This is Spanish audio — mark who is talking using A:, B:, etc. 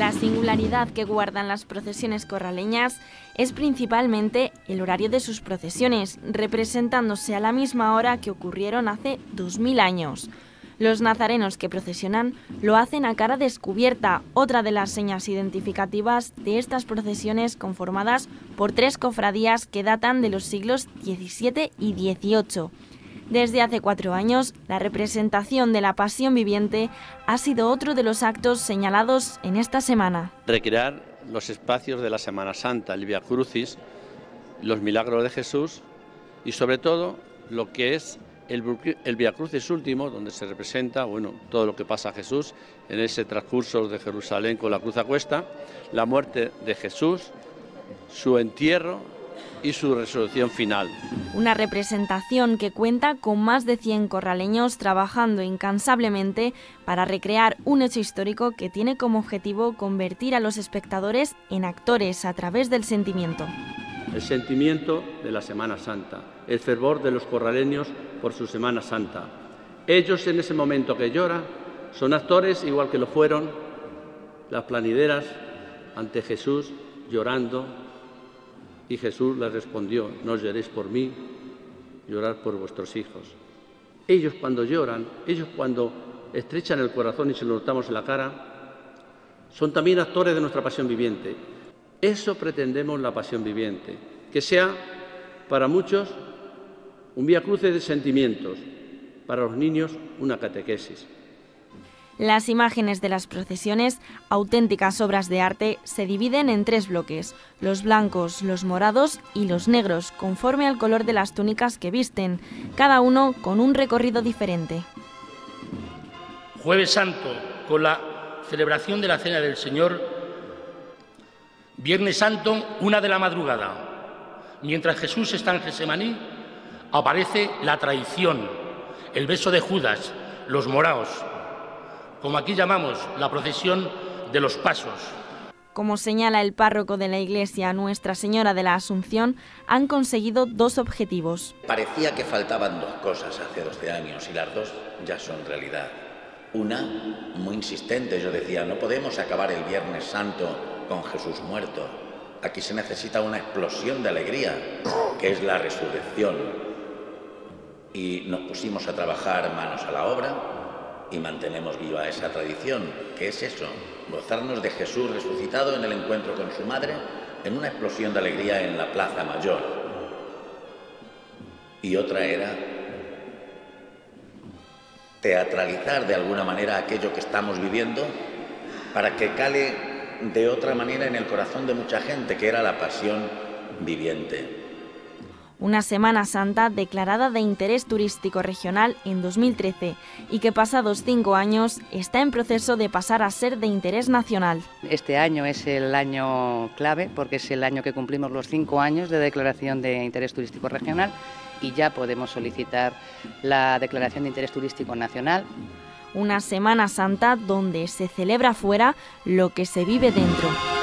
A: La singularidad que guardan las procesiones corraleñas es principalmente el horario de sus procesiones, representándose a la misma hora que ocurrieron hace 2000 años. Los nazarenos que procesionan lo hacen a cara descubierta, otra de las señas identificativas de estas procesiones conformadas por 3 cofradías que datan de los siglos XVII y XVIII. Desde hace 4 años, la representación de la Pasión Viviente ha sido otro de los actos señalados en esta semana.
B: Recrear los espacios de la Semana Santa, el Vía Crucis, los milagros de Jesús y sobre todo lo que es el Vía Crucis último, donde se representa todo lo que pasa a Jesús en ese transcurso de Jerusalén con la cruz a cuesta, la muerte de Jesús, su entierro y su resurrección final.
A: Una representación que cuenta con más de 100 corraleños trabajando incansablemente para recrear un hecho histórico que tiene como objetivo convertir a los espectadores en actores a través del sentimiento.
B: El sentimiento de la Semana Santa, el fervor de los corraleños por su Semana Santa. Ellos en ese momento que lloran son actores igual que lo fueron las planideras ante Jesús llorando. Y Jesús les respondió: no lloréis por mí, llorad por vuestros hijos. Ellos cuando lloran, ellos cuando estrechan el corazón y se lo notamos en la cara, son también actores de nuestra pasión viviente. Eso pretendemos la pasión viviente, que sea para muchos un vía crucis de sentimientos, para los niños una catequesis.
A: Las imágenes de las procesiones, auténticas obras de arte, se dividen en 3 bloques: los blancos, los morados y los negros, conforme al color de las túnicas que visten, cada uno con un recorrido diferente.
C: Jueves Santo, con la celebración de la Cena del Señor. Viernes Santo, 1 de la madrugada. Mientras Jesús está en Getsemaní, aparece la traición, el beso de Judas, los moraos, como aquí llamamos la procesión de los pasos.
A: Como señala el párroco de la iglesia Nuestra Señora de la Asunción, han conseguido 2 objetivos.
D: Parecía que faltaban 2 cosas hace 12 años y las 2 ya son realidad. Una, muy insistente, yo decía, no podemos acabar el Viernes Santo con Jesús muerto. Aquí se necesita una explosión de alegría, que es la resurrección. Y nos pusimos a trabajar manos a la obra y mantenemos viva esa tradición, que es eso, gozarnos de Jesús resucitado en el encuentro con su madre, en una explosión de alegría en la Plaza Mayor. Y otra era teatralizar de alguna manera aquello que estamos viviendo para que cale de otra manera en el corazón de mucha gente, que era la pasión viviente.
A: Una Semana Santa declarada de interés turístico regional en 2013 y que pasados 5 años está en proceso de pasar a ser de interés nacional.
E: Este año es el año clave porque es el año que cumplimos los 5 años de declaración de interés turístico regional y ya podemos solicitar la declaración de interés turístico nacional.
A: Una Semana Santa donde se celebra fuera lo que se vive dentro.